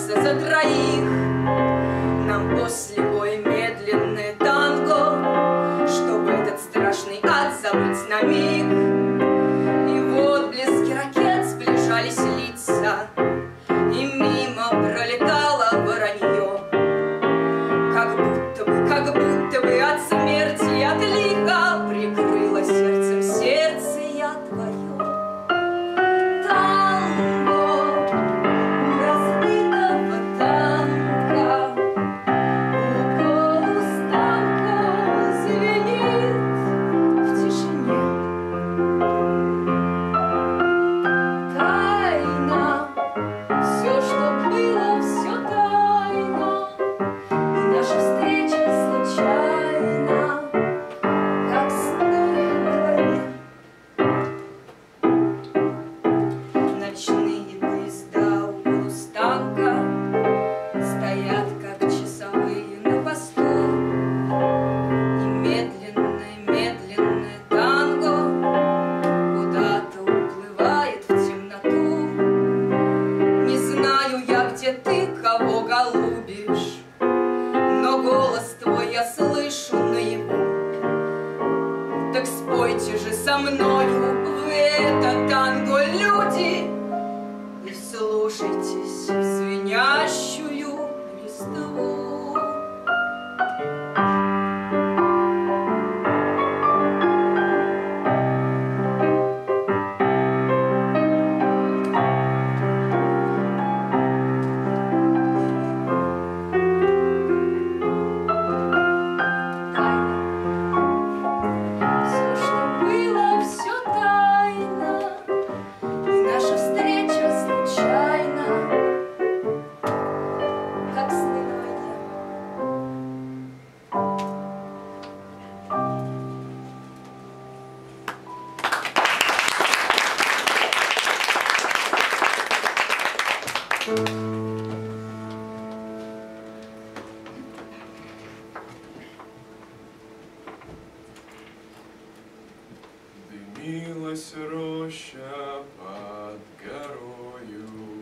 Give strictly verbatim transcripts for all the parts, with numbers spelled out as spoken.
драться за троих. Нам после боя медленное танго, чтобы этот страшный ад забыть на миг. И вот близки ракет сближались лица, и мимо пролетало воронье. Как будто бы, как будто бы от смерти, от лиха прикрыло сердцем сердце я твое. Дымилась роща под горою,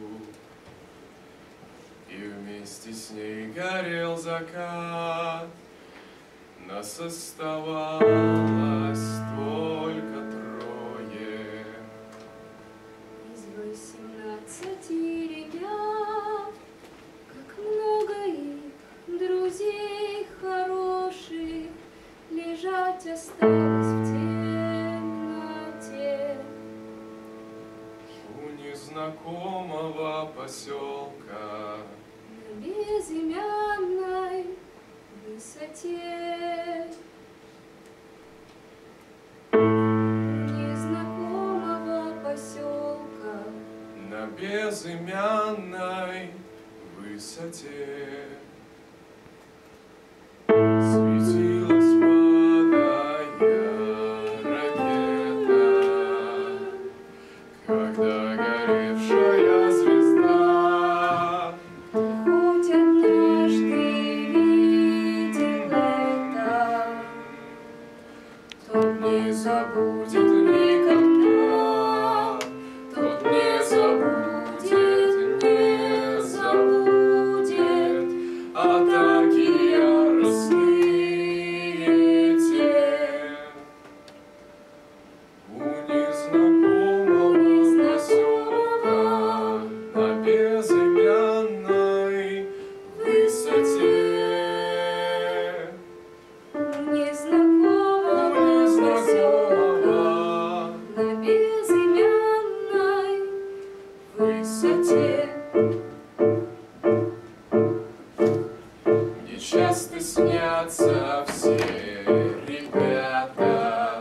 и вместе с ней горел закат. Нас оставалось только трое. Из восемнадцати ребят, как много их друзей хороших, лежать осталось в темноте. У незнакомого поселка На безымянной высоте. Незнакомого поселка на безымянной высоте светилась падая ракета, когда горевшая звезда хоть однажды видел это, тот не забудет никогда, тот не забудет, не забудет атаки яростные те. У незнакомого поселка на безымянной высоте. Незнакомого поселка на безымянной высоте. Мне часто снятся все ребята,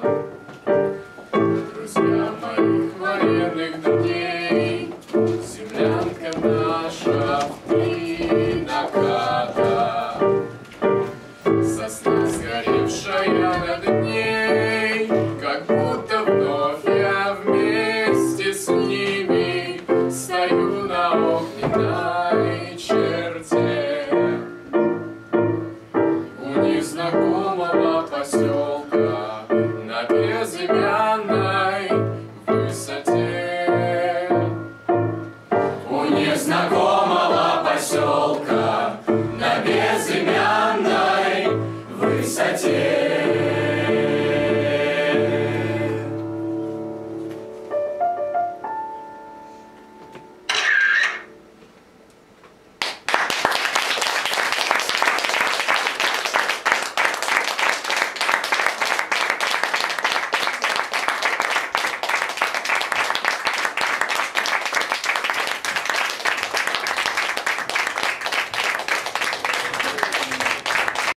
друзья моих военных дней. Землянка наша в три наката, сосна сгоревшая над ней, как будто вновь я вместе с ними стою на огненной черте.